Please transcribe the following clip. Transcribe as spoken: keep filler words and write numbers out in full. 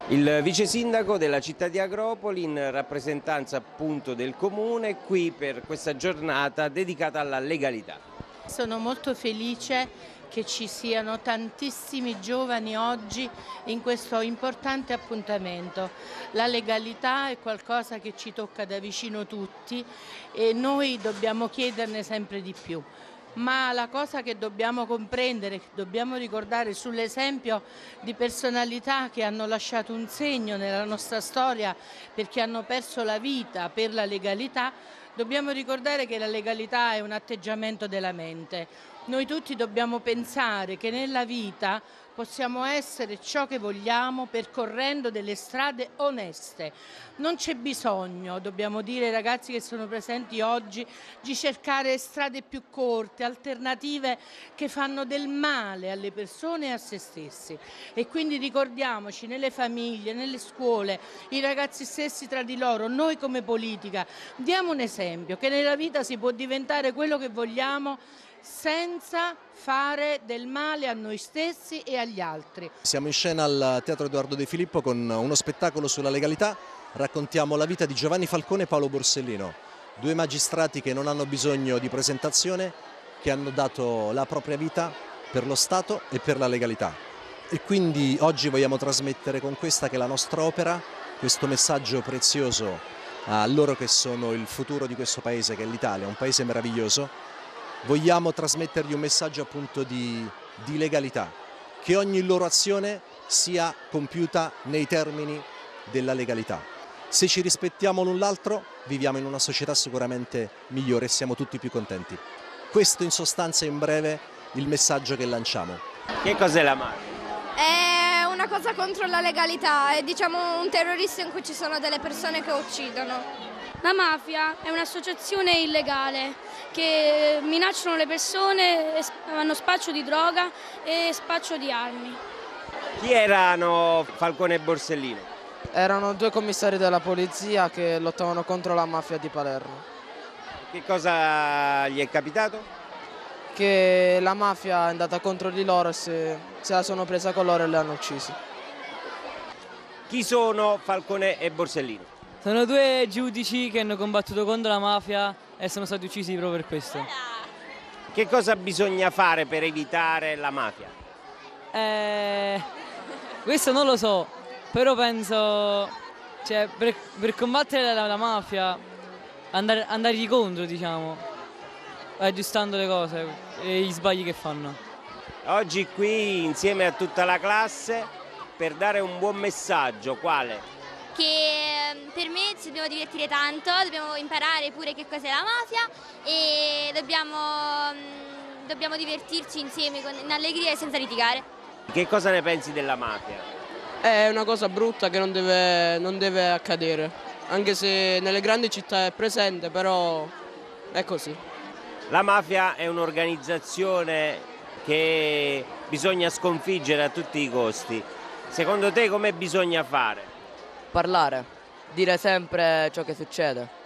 Il vice sindaco della città di Agropoli, in rappresentanza appunto del comune, qui per questa giornata dedicata alla legalità. Sono molto felice che ci siano tantissimi giovani oggi in questo importante appuntamento. La legalità è qualcosa che ci tocca da vicino tutti e noi dobbiamo chiederne sempre di più. Ma la cosa che dobbiamo comprendere, che dobbiamo ricordare sull'esempio di personalità che hanno lasciato un segno nella nostra storia perché hanno perso la vita per la legalità, dobbiamo ricordare che la legalità è un atteggiamento della mente. Noi tutti dobbiamo pensare che nella vita possiamo essere ciò che vogliamo percorrendo delle strade oneste. Non c'è bisogno, dobbiamo dire ai ragazzi che sono presenti oggi, di cercare strade più corte, alternative che fanno del male alle persone e a se stessi. E quindi ricordiamoci nelle famiglie, nelle scuole, i ragazzi stessi tra di loro, noi come politica, diamo un esempio che nella vita si può diventare quello che vogliamo senza fare del male a noi stessi e agli altri. Siamo in scena al Teatro Edoardo De Filippo con uno spettacolo sulla legalità. Raccontiamo la vita di Giovanni Falcone e Paolo Borsellino, due magistrati che non hanno bisogno di presentazione, che hanno dato la propria vita per lo Stato e per la legalità. E quindi oggi vogliamo trasmettere con questa, che è la nostra opera, questo messaggio prezioso a loro che sono il futuro di questo paese, che è l'Italia, un paese meraviglioso. Vogliamo trasmettergli un messaggio appunto di, di legalità, che ogni loro azione sia compiuta nei termini della legalità. Se ci rispettiamo l'un l'altro, viviamo in una società sicuramente migliore e siamo tutti più contenti. Questo in sostanza è in breve il messaggio che lanciamo. Che cos'è la mafia? È una cosa contro la legalità, è diciamo un terrorista in cui ci sono delle persone che uccidono. La mafia è un'associazione illegale che minacciano le persone, hanno spaccio di droga e spaccio di armi. Chi erano Falcone e Borsellino? Erano due commissari della polizia che lottavano contro la mafia di Palermo. Che cosa gli è capitato? Che la mafia è andata contro di loro e se, se la sono presa con loro e le hanno uccisi. Chi sono Falcone e Borsellino? Sono due giudici che hanno combattuto contro la mafia e sono stati uccisi proprio per questo. Che cosa bisogna fare per evitare la mafia? Eh, questo non lo so, però penso, cioè, per, per combattere la, la mafia, andare, andargli contro, diciamo, aggiustando le cose e gli sbagli che fanno. Oggi qui insieme a tutta la classe per dare un buon messaggio, quale? Che per me ci dobbiamo divertire tanto, dobbiamo imparare pure che cos'è la mafia e dobbiamo, dobbiamo divertirci insieme con, in allegria e senza litigare. Che cosa ne pensi della mafia? È una cosa brutta che non deve, non deve accadere, anche se nelle grandi città è presente, però è così. La mafia è un'organizzazione che bisogna sconfiggere a tutti i costi. Secondo te come bisogna fare? Parlare, dire sempre ciò che succede.